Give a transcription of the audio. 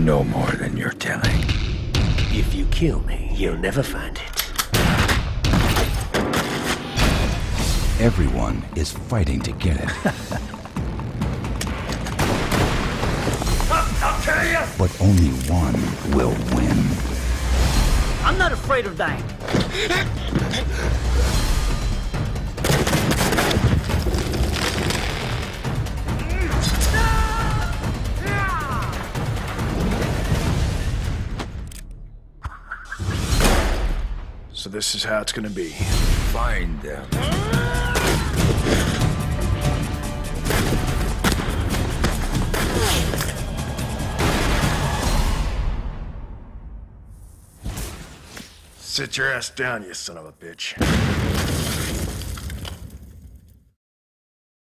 no more than you're telling. If you kill me, you'll never find it. Everyone is fighting to get it. I'll tell you! But only one will win. I'm not afraid of dying. So this is how it's gonna be. Find them. Sit your ass down, you son of a bitch.